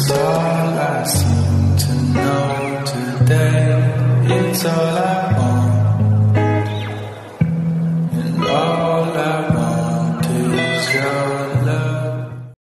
It's all I seem to know today. It's all I want, and all I want is you.